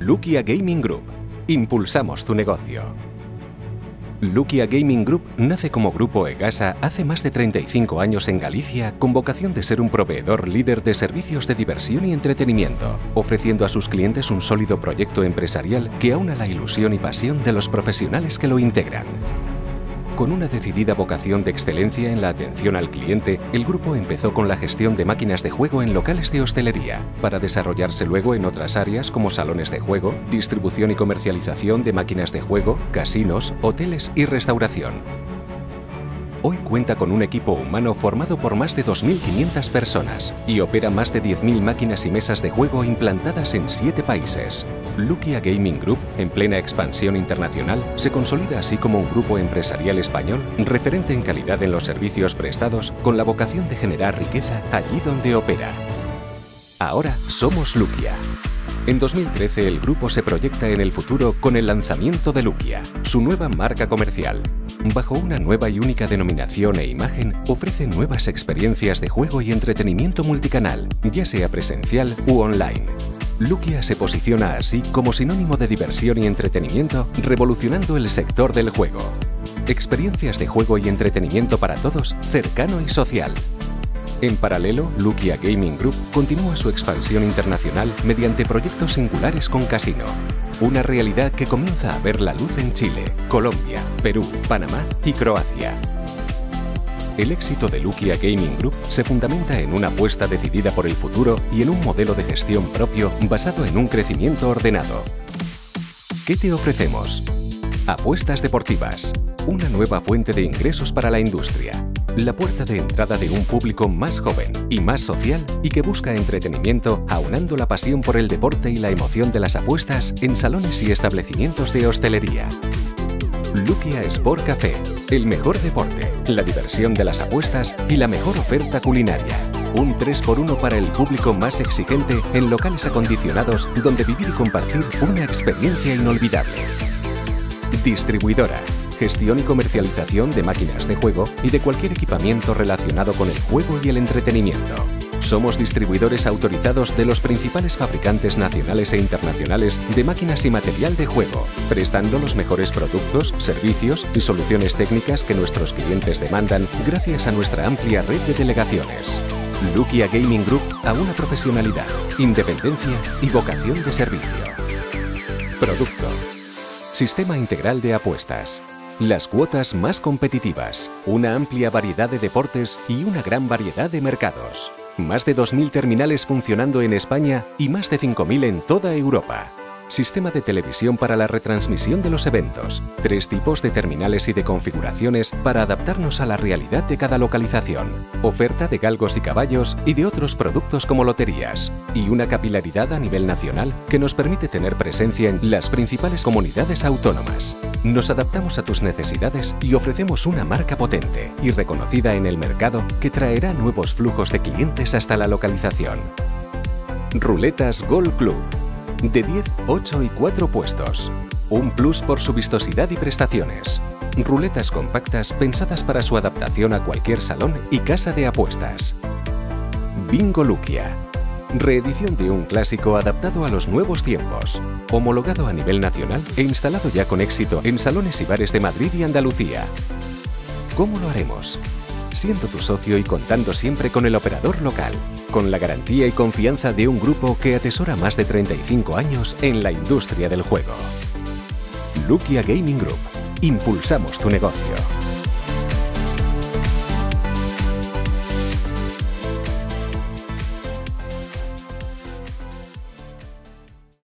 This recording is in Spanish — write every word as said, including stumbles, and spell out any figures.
Lukia Gaming Group. Impulsamos tu negocio. Lukia Gaming Group nace como Grupo Egasa hace más de treinta y cinco años en Galicia con vocación de ser un proveedor líder de servicios de diversión y entretenimiento, ofreciendo a sus clientes un sólido proyecto empresarial que aúna la ilusión y pasión de los profesionales que lo integran. Con una decidida vocación de excelencia en la atención al cliente, el grupo empezó con la gestión de máquinas de juego en locales de hostelería, para desarrollarse luego en otras áreas como salones de juego, distribución y comercialización de máquinas de juego, casinos, hoteles y restauración. Hoy cuenta con un equipo humano formado por más de dos mil quinientas personas y opera más de diez mil máquinas y mesas de juego implantadas en siete países. Lukia Gaming Group, en plena expansión internacional, se consolida así como un grupo empresarial español referente en calidad en los servicios prestados con la vocación de generar riqueza allí donde opera. Ahora somos Lukia. En dos mil trece el grupo se proyecta en el futuro con el lanzamiento de Lukia, su nueva marca comercial. Bajo una nueva y única denominación e imagen, ofrece nuevas experiencias de juego y entretenimiento multicanal, ya sea presencial u online. Lukia se posiciona así como sinónimo de diversión y entretenimiento, revolucionando el sector del juego. Experiencias de juego y entretenimiento para todos, cercano y social. En paralelo, Lukia Gaming Group continúa su expansión internacional mediante proyectos singulares con casino. Una realidad que comienza a ver la luz en Chile, Colombia, Perú, Panamá y Croacia. El éxito de Lukia Gaming Group se fundamenta en una apuesta decidida por el futuro y en un modelo de gestión propio basado en un crecimiento ordenado. ¿Qué te ofrecemos? Apuestas deportivas, una nueva fuente de ingresos para la industria. La puerta de entrada de un público más joven y más social y que busca entretenimiento aunando la pasión por el deporte y la emoción de las apuestas en salones y establecimientos de hostelería. Lukia Sport Café, el mejor deporte, la diversión de las apuestas y la mejor oferta culinaria. Un tres por uno para el público más exigente en locales acondicionados donde vivir y compartir una experiencia inolvidable. Distribuidora. Gestión y comercialización de máquinas de juego y de cualquier equipamiento relacionado con el juego y el entretenimiento. Somos distribuidores autorizados de los principales fabricantes nacionales e internacionales de máquinas y material de juego, prestando los mejores productos, servicios y soluciones técnicas que nuestros clientes demandan gracias a nuestra amplia red de delegaciones. Lukia Gaming Group a una profesionalidad, independencia y vocación de servicio. Producto. Sistema integral de apuestas. Las cuotas más competitivas, una amplia variedad de deportes y una gran variedad de mercados. Más de dos mil terminales funcionando en España y más de cinco mil en toda Europa. Sistema de televisión para la retransmisión de los eventos. Tres tipos de terminales y de configuraciones para adaptarnos a la realidad de cada localización. Oferta de galgos y caballos y de otros productos como loterías. Y una capilaridad a nivel nacional que nos permite tener presencia en las principales comunidades autónomas. Nos adaptamos a tus necesidades y ofrecemos una marca potente y reconocida en el mercado que traerá nuevos flujos de clientes hasta la localización. Ruletas Golf Club. De diez, ocho y cuatro puestos. Un plus por su vistosidad y prestaciones. Ruletas compactas pensadas para su adaptación a cualquier salón y casa de apuestas. Bingo Lukia. Reedición de un clásico adaptado a los nuevos tiempos. Homologado a nivel nacional e instalado ya con éxito en salones y bares de Madrid y Andalucía. ¿Cómo lo haremos? Siendo tu socio y contando siempre con el operador local, con la garantía y confianza de un grupo que atesora más de treinta y cinco años en la industria del juego. Lukia Gaming Group. Impulsamos tu negocio.